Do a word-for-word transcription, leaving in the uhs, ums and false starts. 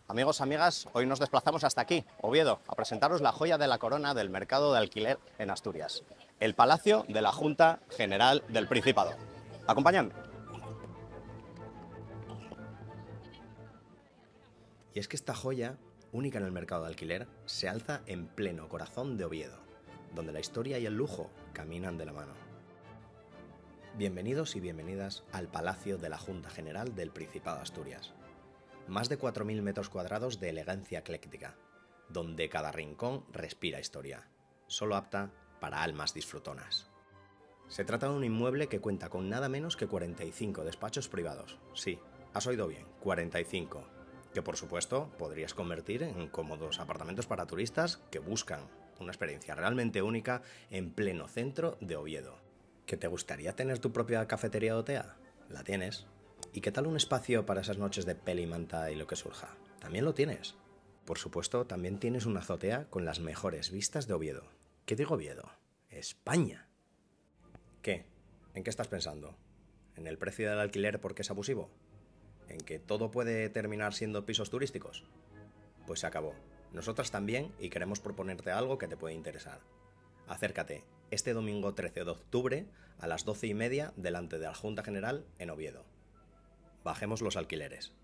Amigos, amigas, hoy nos desplazamos hasta aquí, Oviedo, a presentaros la joya de la corona del mercado de alquiler en Asturias, el Palacio de la Junta General del Principado. Acompañadme. Y es que esta joya, única en el mercado de alquiler, se alza en pleno corazón de Oviedo, donde la historia y el lujo caminan de la mano. Bienvenidos y bienvenidas al Palacio de la Junta General del Principado de Asturias. Más de cuatro mil metros cuadrados de elegancia ecléctica, donde cada rincón respira historia, solo apta para almas disfrutonas. Se trata de un inmueble que cuenta con nada menos que cuarenta y cinco despachos privados. Sí, has oído bien, cuarenta y cinco, que por supuesto podrías convertir en cómodos apartamentos para turistas que buscan una experiencia realmente única en pleno centro de Oviedo. ¿Que te gustaría tener tu propia cafetería o tea? La tienes. ¿Y qué tal un espacio para esas noches de peli, manta y lo que surja? También lo tienes. Por supuesto, también tienes una azotea con las mejores vistas de Oviedo. ¿Qué digo Oviedo? ¡España! ¿Qué? ¿En qué estás pensando? ¿En el precio del alquiler porque es abusivo? ¿En que todo puede terminar siendo pisos turísticos? Pues se acabó. Nosotras también y queremos proponerte algo que te puede interesar. Acércate este domingo trece de octubre a las doce y media delante de la Junta General en Oviedo. Bajemos los alquileres.